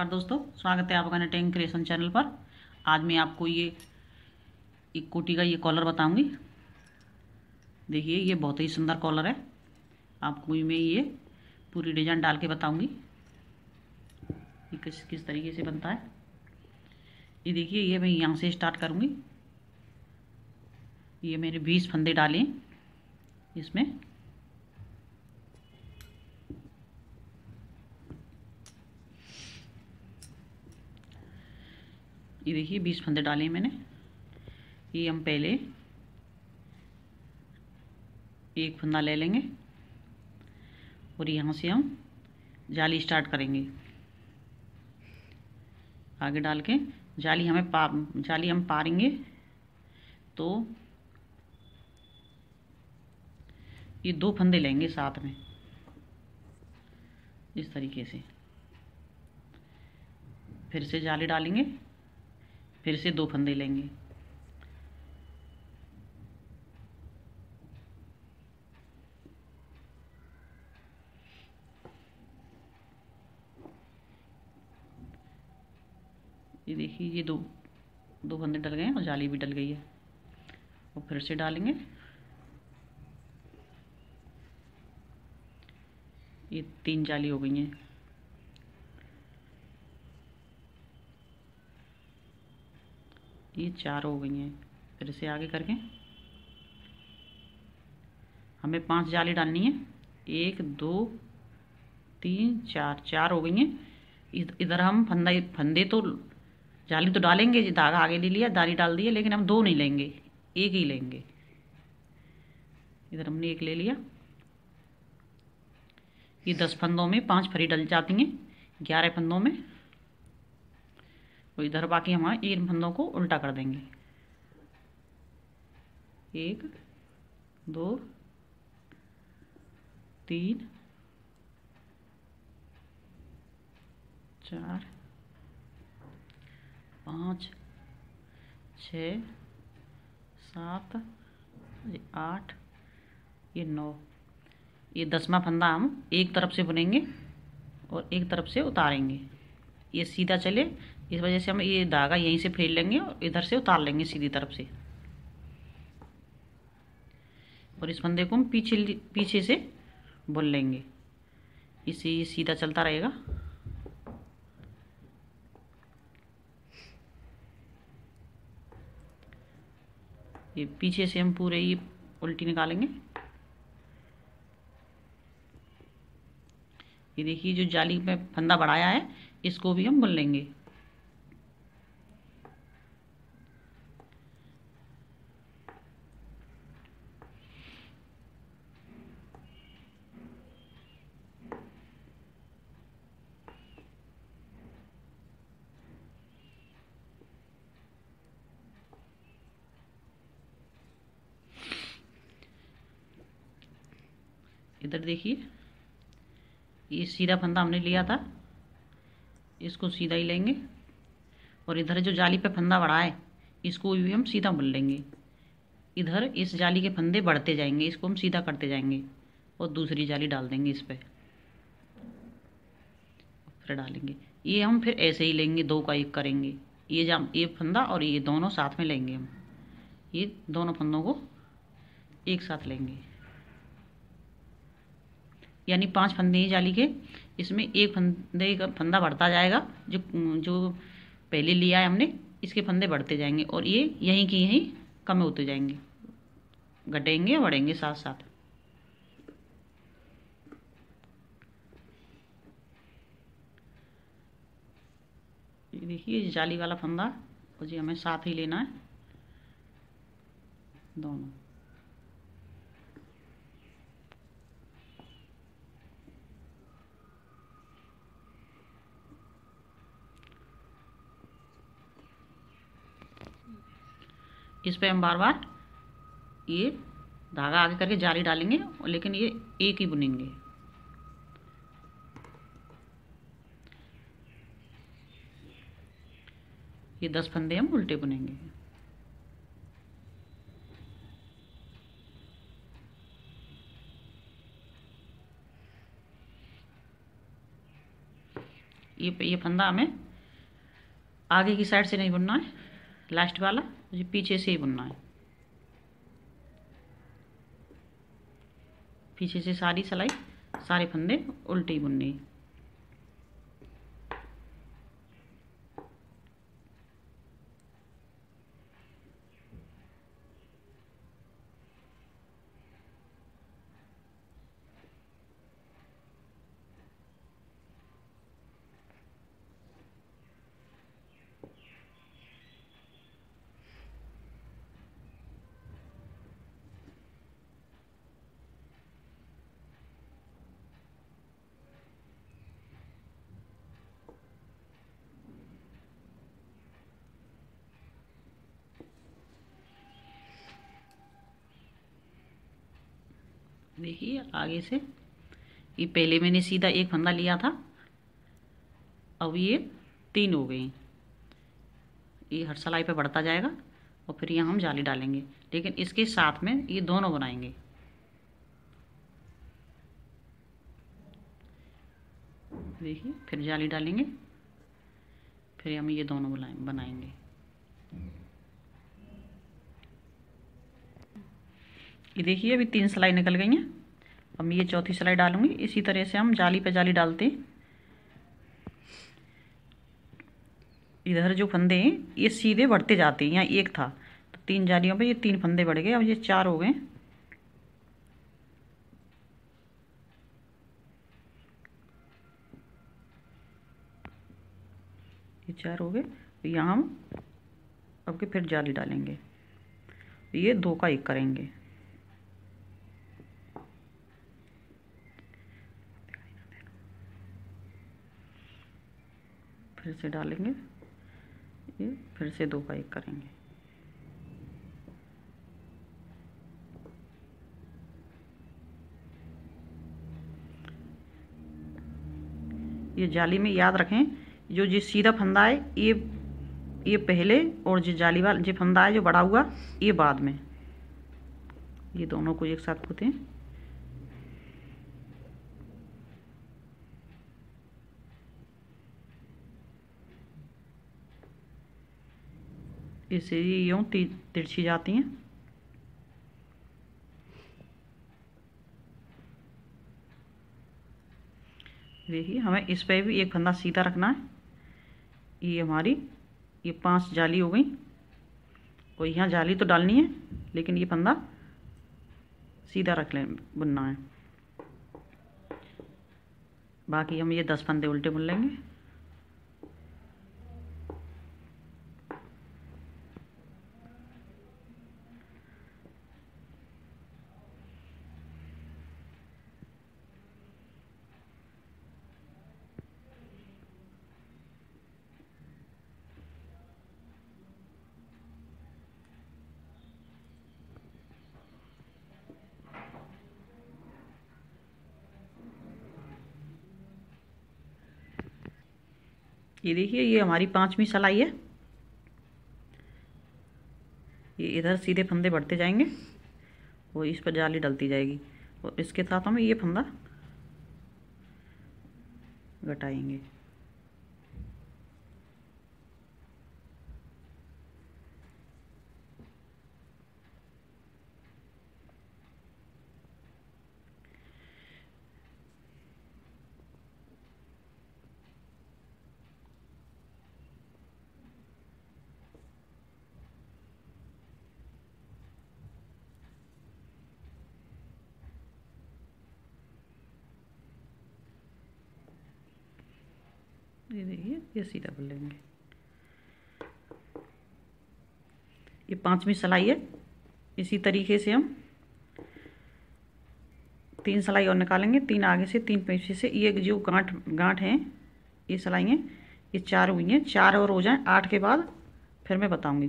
नमस्कार दोस्तों, स्वागत है आपका janenge क्रिएशन चैनल पर। आज मैं आपको ये एक कोटी का ये कॉलर बताऊंगी। देखिए, ये बहुत ही सुंदर कॉलर है। आपको मैं ये पूरी डिजाइन डाल के बताऊंगी ये किस किस तरीके से बनता है। ये देखिए, ये मैं यहाँ से स्टार्ट करूँगी। ये मैंने 20 फंदे डाले हैं इसमें। ये देखिए 20 फंदे डाले हैं मैंने। ये हम पहले एक फंदा ले लेंगे और यहाँ से हम जाली स्टार्ट करेंगे। आगे डाल के जाली हम पारेंगे तो ये 2 फंदे लेंगे साथ में, इस तरीके से। फिर से जाली डालेंगे, फिर से 2 फंदे लेंगे। ये देखिए, ये दो फंदे डल गए हैं और जाली भी डल गई है। और फिर से डालेंगे। ये 3 जाली हो गई हैं। ये 4 हो गई हैं। फिर से आगे करके हमें 5 जाली डालनी है। 1 2 3 4, 4 हो गई हैं। इधर हम फंदे तो जाली तो डालेंगे, धागा आगे ले लिया, जाली डाल दी है, लेकिन हम 2 नहीं लेंगे, एक ही लेंगे। इधर हमने एक ले लिया। ये 10 फंदों में 5 फरी डल जाती हैं, 11 फंदों में। तो इधर बाकी हम इन फंदों को उल्टा कर देंगे। 1 2 3 4 5 6 7 8, ये 9। ये 10वां फंदा हम एक तरफ से बुनेंगे और एक तरफ से उतारेंगे। ये सीधा चले, इस वजह से हम ये धागा यहीं से फेर लेंगे और इधर से उतार लेंगे सीधी तरफ से। और इस फंदे को हम पीछे से बुन लेंगे। इससे ये सीधा चलता रहेगा। ये पीछे से हम पूरे ये उल्टी निकालेंगे। ये देखिए, जो जाली में फंदा बढ़ाया है इसको भी हम बुन लेंगे। इधर देखिए, ये सीधा फंदा हमने लिया था, इसको सीधा ही लेंगे। और इधर जो जाली पे फंदा बढ़ा है इसको भी हम सीधा बुन लेंगे। इधर इस जाली के फंदे बढ़ते जाएंगे, इसको हम सीधा करते जाएंगे और दूसरी जाली डाल देंगे इस पे, फिर डालेंगे। ये हम फिर ऐसे ही लेंगे, 2 का 1 करेंगे। ये फंदा और ये दोनों साथ में लेंगे हम। ये दोनों फंदों को एक साथ लेंगे, यानी 5 फंदे हैं जाली के। इसमें एक फंदे का फंदा बढ़ता जाएगा, जो जो पहले लिया है हमने, इसके फंदे बढ़ते जाएंगे और ये यहीं की यहीं कम होते जाएंगे, घटेंगे बढ़ेंगे साथ साथ। ये देखिए, जाली वाला फंदा और जी हमें साथ ही लेना है दोनों। इस पे हम बार बार ये धागा आगे करके जाली डालेंगे, और लेकिन ये एक ही बुनेंगे। ये 10 फंदे हम उल्टे बुनेंगे। ये फंदा हमें आगे की साइड से नहीं बुनना है, लास्ट वाला ये पीछे से ही बुनना है। पीछे से सारी सिलाई, सारे फंदे उल्टे ही बुनने हैं। देखिए आगे से ये पहले मैंने सीधा एक फंदा लिया था, अब ये 3 हो गए। ये हर सिलाई पे बढ़ता जाएगा और फिर यहाँ हम जाली डालेंगे, लेकिन इसके साथ में ये दोनों बनाएंगे। देखिए फिर जाली डालेंगे, फिर हम ये दोनों बनाएंगे। ये देखिए अभी 3 सिलाई निकल गई हैं। अब मैं ये चौथी सिलाई डालूंगी। इसी तरह से हम जाली पे जाली डालते हैं। इधर जो फंदे हैं ये सीधे बढ़ते जाते हैं। यहाँ एक था तो 3 जालियों पे ये 3 फंदे बढ़ गए, अब ये 4 हो गए। ये 4 हो गए। तो यहाँ हम अब के फिर जाली डालेंगे, ये 2 का 1 करेंगे। फिर से डालेंगे, ये फिर से 2 का 1 करेंगे। ये जाली में याद रखें, जो सीधा फंदा है ये पहले, और जो जाली वाला जो फंदा है जो बड़ा हुआ ये बाद में। ये दोनों को एक साथ होते हैं। इससे यूँ तिरछी जाती हैं। देखिए हमें इस पे भी एक फंदा सीधा रखना है। ये हमारी ये 5 जाली हो गई, और यहाँ जाली तो डालनी है लेकिन ये फंदा सीधा रख लें, बुनना है। बाकी हम ये 10 फंदे उल्टे बुन लेंगे। ये देखिए ये हमारी 5वीं सिलाई है। ये इधर सीधे फंदे बढ़ते जाएंगे और इस पर जाली डलती जाएगी, और इसके साथ हम ये फंदा घटाएंगे। ये देखिए ये सीधा बुन लेंगे। ये 5वीं सिलाई है। इसी तरीके से हम 3 सिलाई और निकालेंगे, 3 आगे से 3 पीछे से। ये जो गांठ हैं ये सिलाई हैं, ये 4 हुई हैं। 4 और हो जाएं 8 के बाद फिर मैं बताऊंगी।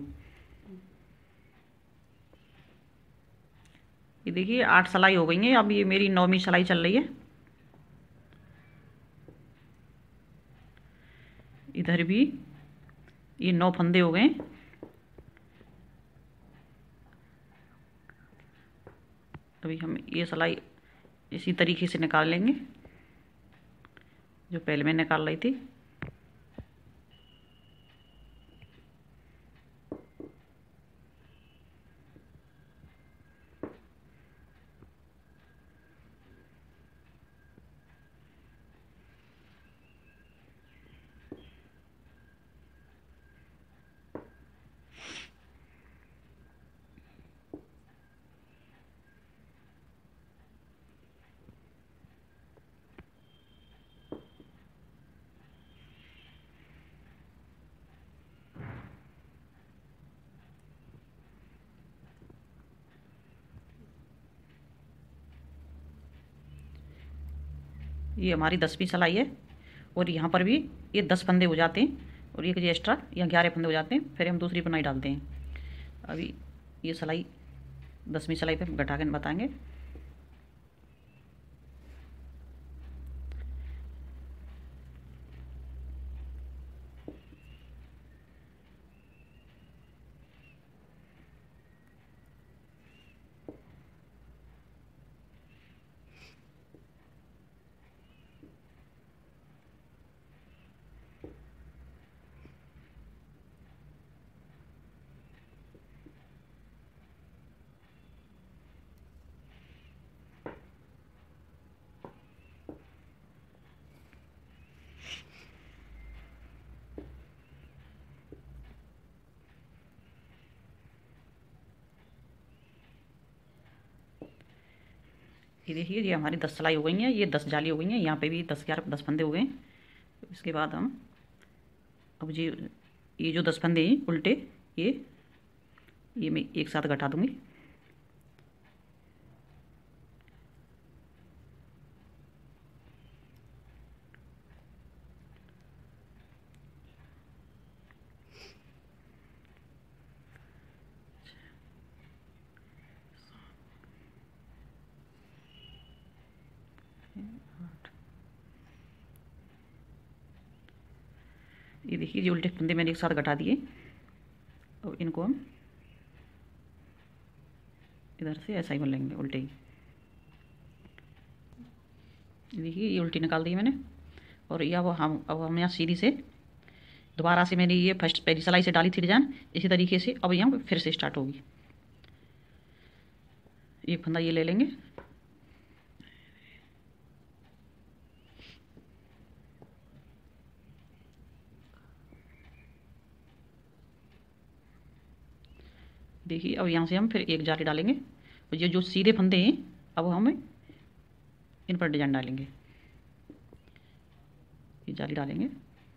ये देखिए 8 सिलाई हो गई हैं। अब ये मेरी 9वीं सिलाई चल रही है। इधर भी ये 9 फंदे हो गए। अभी हम ये सिलाई इसी तरीके से निकाल लेंगे जो पहले मैं निकाल रही थी। ये हमारी 10वीं सिलाई है और यहाँ पर भी ये 10 फंदे हो जाते हैं और ये एक्स्ट्रा या 11 फंदे हो जाते हैं, फिर हम दूसरी बुनाई डालते हैं। अभी ये सिलाई 10वीं सिलाई पे घटा के बताएंगे। ये देखिए ये हमारी 10 सिलाई हो गई हैं, ये 10 जाली हो गई हैं, यहाँ पे भी 10 फंदे हो गए हैं। इसके बाद हम अब ये जो 10 फंदे हैं उल्टे, ये मैं एक साथ घटा दूंगी। ये देखिए ये उल्टे फंदे मैंने एक साथ घटा दिए। अब इनको हम इधर से ऐसा ही बन लेंगे उल्टे ही। देखिए ये उल्टी निकाल दी मैंने और यह अब हम यहाँ सीधी से दोबारा से मैंने ये फर्स्ट पहली सिलाई से डाली थी डिजाइन, इसी तरीके से अब यहाँ फिर से स्टार्ट होगी। एक फंदा ये ले लेंगे, देखिए अब यहाँ से हम फिर एक जाली डालेंगे और ये जो सीधे फंदे हैं अब हम इन पर डिजाइन डालेंगे। ये जाली डालेंगे,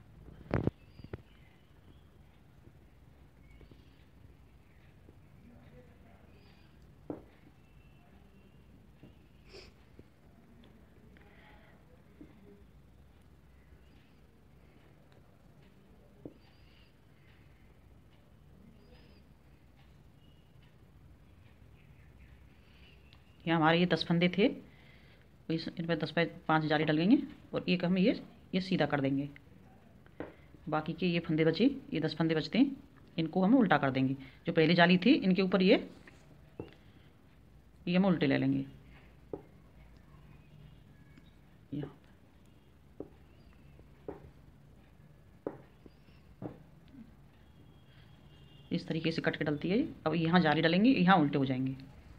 यहाँ हमारे ये 10 फंदे थे, इन पर 10 पे 5 जाली डल गई हैं और एक हम ये सीधा कर देंगे। बाकी के ये फंदे बचे, ये 10 फंदे बचते हैं, इनको हम उल्टा कर देंगे। जो पहली जाली थी इनके ऊपर ये हम उल्टे ले लेंगे। यहाँ इस तरीके से कट के डलती है। अब यहाँ जाली डालेंगे, यहाँ उल्टे हो जाएंगे।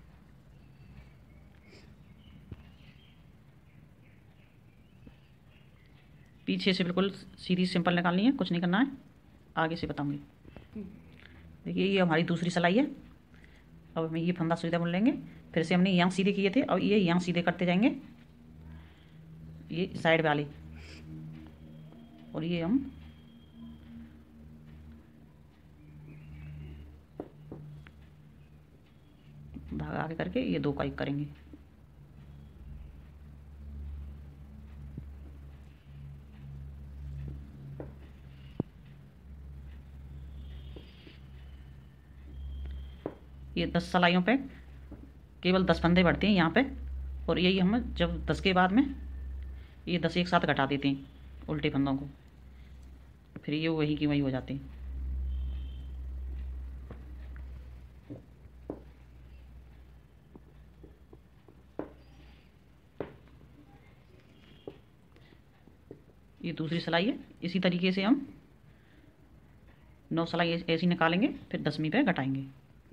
पीछे से बिल्कुल सीधी सिंपल निकालनी है, कुछ नहीं करना है, आगे से बताऊंगी। देखिए ये हमारी दूसरी सिलाई है। अब हमें ये फंदा सीधा बुन लेंगे, फिर से हमने यहाँ सीधे किए थे और ये यहाँ सीधे करते जाएंगे, ये साइड वाली, और ये हम धागा आगे करके ये 2 का 1 करेंगे। ये 10 सिलाइयों पे केवल 10 फंदे बढ़ते हैं यहाँ पे, और यही हम जब 10 के बाद में ये 10 एक साथ घटा देते हैं उल्टे फंदों को, फिर ये वही की वही हो जाते हैं। ये दूसरी सिलाई है, इसी तरीके से हम 9 सिलाई ऐसी निकालेंगे, फिर 10वीं पे घटाएंगे।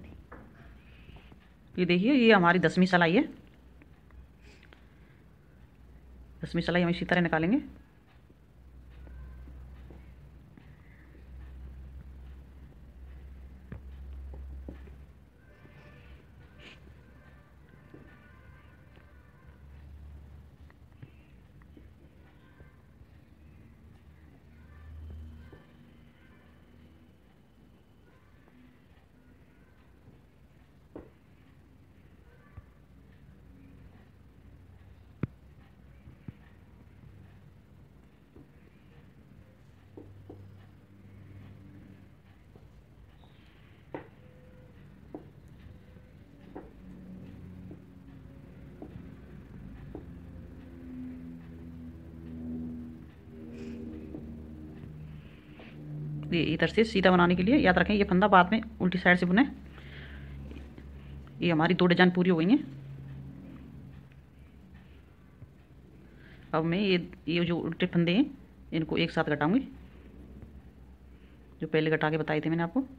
ये देखिए ये हमारी 10वीं सिलाई है। 10वीं सिलाई हम इसी तरह निकालेंगे। ये इधर से सीधा बनाने के लिए याद रखें ये फंदा बाद में उल्टी साइड से बुने। ये हमारी 2 डिजाइन पूरी हो गई हैं। अब मैं ये जो उल्टे फंदे हैं इनको एक साथ घटाऊंगी, जो पहले घटा के बताए थे मैंने आपको।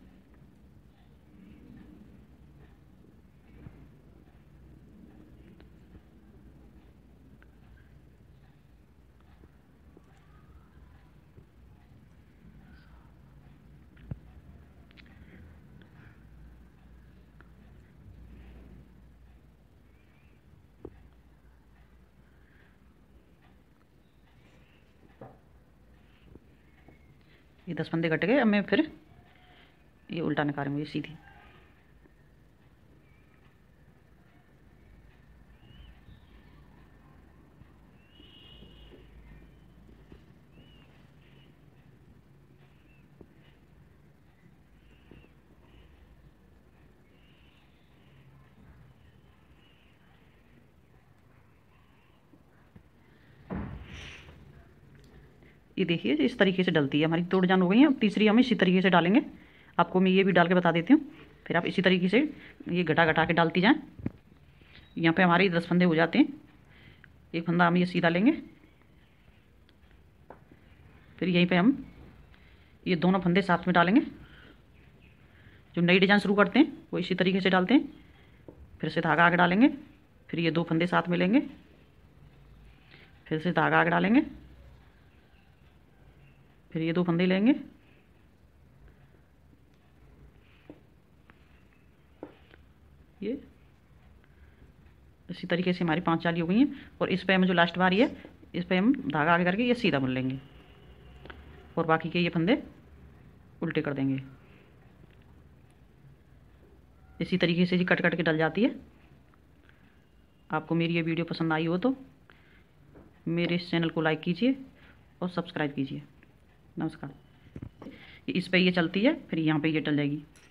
ये 10 फंदे कट गए। अब मैं फिर ये उल्टा निकालूंगी सीधी। ये देखिए इस तरीके से डलती है। हमारी 2 डिजाइन हो गई हैं। अब तीसरी हम इसी तरीके से डालेंगे। आपको मैं ये भी डाल के बता देती हूँ, फिर आप इसी तरीके से ये घटा घटा के डालती जाएं। यहाँ पे हमारे 10 फंदे हो जाते हैं। एक फंदा हम ये सीधा लेंगे, फिर यहीं पे हम ये दोनों फंदे साथ में डालेंगे। जो नई डिजाइन शुरू करते हैं वो इसी तरीके से डालते हैं। फिर से धागा आगे डालेंगे, फिर ये 2 फंदे साथ में लेंगे, फिर से धागा आगे डालेंगे, फिर ये 2 फंदे लेंगे, ये इसी तरीके से हमारी 5 चाली हो गई हैं। और इस पे हम जो लास्ट बारी है इस पे हम धागा आगे करके ये सीधा बुन लेंगे और बाकी के ये फंदे उल्टे कर देंगे। इसी तरीके से जी कट कट के डल जाती है। आपको मेरी ये वीडियो पसंद आई हो तो मेरे इस चैनल को लाइक कीजिए और सब्सक्राइब कीजिए। नमस्कार। इस पे ये चलती है, फिर यहाँ पे ये डल जाएगी।